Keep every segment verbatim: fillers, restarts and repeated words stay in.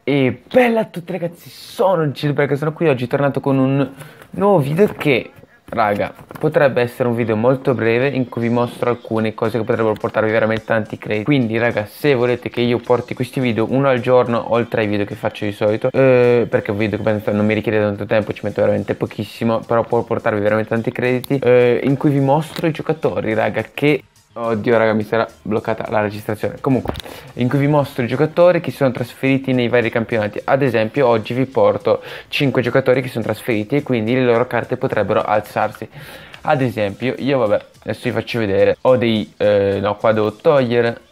E bella a tutti ragazzi, sono Gil perché sono qui oggi tornato con un nuovo video che, raga, potrebbe essere un video molto breve in cui vi mostro alcune cose che potrebbero portarvi veramente tanti crediti. Quindi raga, se volete che io porti questi video uno al giorno oltre ai video che faccio di solito, eh, perché è un video che penso non mi richiede tanto tempo, ci metto veramente pochissimo, però può portarvi veramente tanti crediti, eh, in cui vi mostro i giocatori, raga, che... Oddio raga, mi sarà bloccata la registrazione. Comunque, in cui vi mostro i giocatori che si sono trasferiti nei vari campionati. Ad esempio oggi vi porto cinque giocatori che sono trasferiti e quindi le loro carte potrebbero alzarsi. Ad esempio io, vabbè, adesso vi faccio vedere. Ho dei, eh, no, qua devo togliere.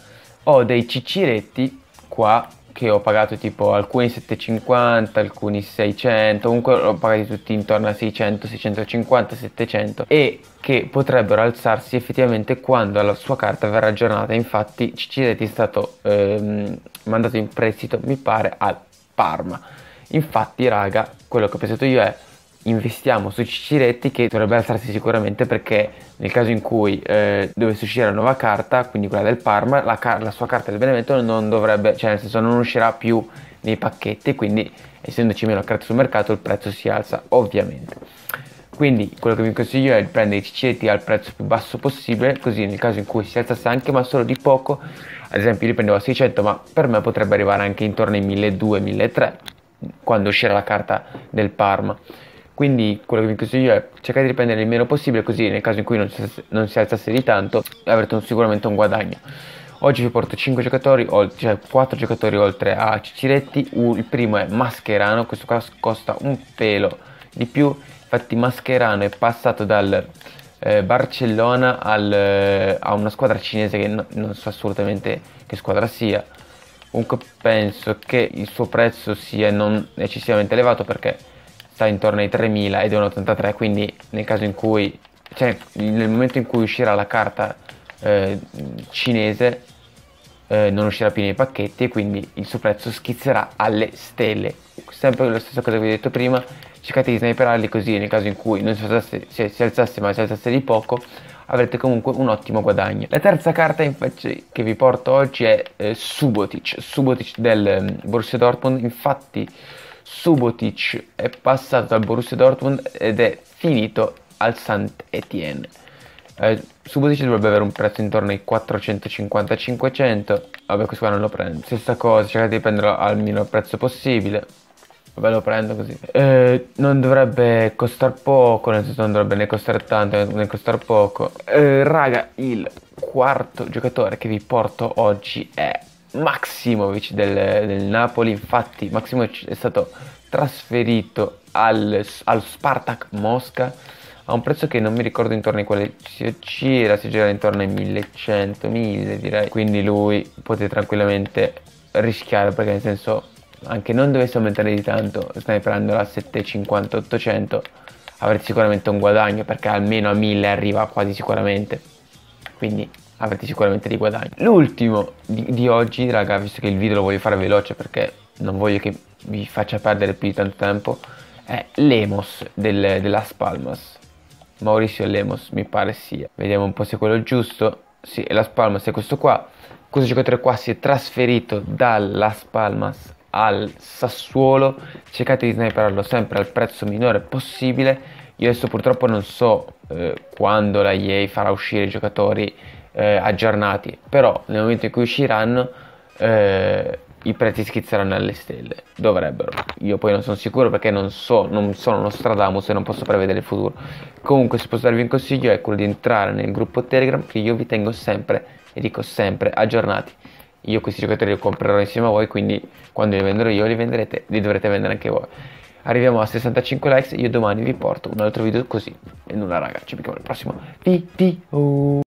Ho dei cicciretti qua che ho pagato tipo alcuni settecentocinquanta, alcuni seicento, comunque l'ho pagati tutti intorno a seicento, seicentocinquanta, settecento, e che potrebbero alzarsi effettivamente quando la sua carta verrà aggiornata. Infatti Cicciretti è stato ehm, mandato in prestito, mi pare, al Parma. Infatti raga, quello che ho pensato io è: investiamo su Cicciretti, che dovrebbe alzarsi sicuramente, perché nel caso in cui eh, dovesse uscire la nuova carta, quindi quella del Parma, la, car la sua carta del Benevento non dovrebbe, cioè nel senso non uscirà più nei pacchetti, quindi essendoci meno carte sul mercato il prezzo si alza ovviamente. Quindi quello che vi consiglio è di prendere i Cicciretti al prezzo più basso possibile, così nel caso in cui si alzasse anche ma solo di poco, ad esempio io li prendevo a seicento, ma per me potrebbe arrivare anche intorno ai milleduecento milletrecento quando uscirà la carta del Parma. Quindi quello che vi consiglio è cercare di prendere il meno possibile, così nel caso in cui non si, non si alzasse di tanto avrete un, sicuramente un guadagno. Oggi vi porto cinque giocatori, cioè quattro giocatori oltre a Cicciretti. Il primo è Mascherano, questo qua costa un pelo di più, infatti Mascherano è passato dal eh, Barcellona al, eh, a una squadra cinese che no, non so assolutamente che squadra sia. Comunque penso che il suo prezzo sia non eccessivamente elevato, perché sta intorno ai tremila ed è un ottantatré, quindi nel caso in cui, cioè nel momento in cui uscirà la carta eh, cinese eh, non uscirà più nei pacchetti e quindi il suo prezzo schizzerà alle stelle. Sempre la stessa cosa che vi ho detto prima, cercate di sniperarli, così nel caso in cui non si alzasse, cioè, si alzasse ma si alzasse di poco avrete comunque un ottimo guadagno. La terza carta infatti che vi porto oggi è eh, Subotic, Subotic del um, Borussia Dortmund. Infatti Subotic è passato dal Borussia Dortmund ed è finito al Saint-Étienne. Eh, Subotic dovrebbe avere un prezzo intorno ai quattrocentocinquanta cinquecento. Vabbè, questo qua non lo prendo. Stessa cosa, cercate di prenderlo al minor prezzo possibile. Vabbè, lo prendo così. Eh, non dovrebbe costare poco, nel senso non dovrebbe né costare tanto né costare poco. Eh, raga, il quarto giocatore che vi porto oggi è Maksimovic del, del Napoli. Infatti Maksimovic è stato trasferito al, al Spartak Mosca a un prezzo che non mi ricordo intorno ai quali si gira, si gira intorno ai millecento, mille direi. Quindi lui potete tranquillamente rischiare, perché nel senso, anche non dovesse aumentare di tanto, sniperandolo a settecentocinquanta ottocento avrete sicuramente un guadagno, perché almeno a mille arriva quasi sicuramente, quindi avrete sicuramente dei guadagni. L'ultimo di, di oggi raga, visto che il video lo voglio fare veloce perché non voglio che vi faccia perdere più di tanto tempo, è Lemos del, dell'Las Palmas. Mauricio Lemos mi pare sia, vediamo un po' se è quello giusto. Sì, è Las Palmas, è questo qua. Questo giocatore qua si è trasferito dall'Las Palmas al Sassuolo. Cercate di sniperarlo sempre al prezzo minore possibile. Io adesso purtroppo non so eh, quando la E A farà uscire i giocatori eh, aggiornati, però nel momento in cui usciranno eh, i prezzi schizzeranno alle stelle, dovrebbero. Io poi non sono sicuro, perché non so, non sono uno Stradamus e non posso prevedere il futuro. Comunque, se posso darvi un consiglio è quello di entrare nel gruppo Telegram, che io vi tengo sempre, e dico sempre, aggiornati. Io questi giocatori li comprerò insieme a voi, quindi quando li venderò io li venderete, li dovrete vendere anche voi. Arriviamo a sessantacinque likes, io domani vi porto un altro video così. E nulla raga, ci vediamo al prossimo video.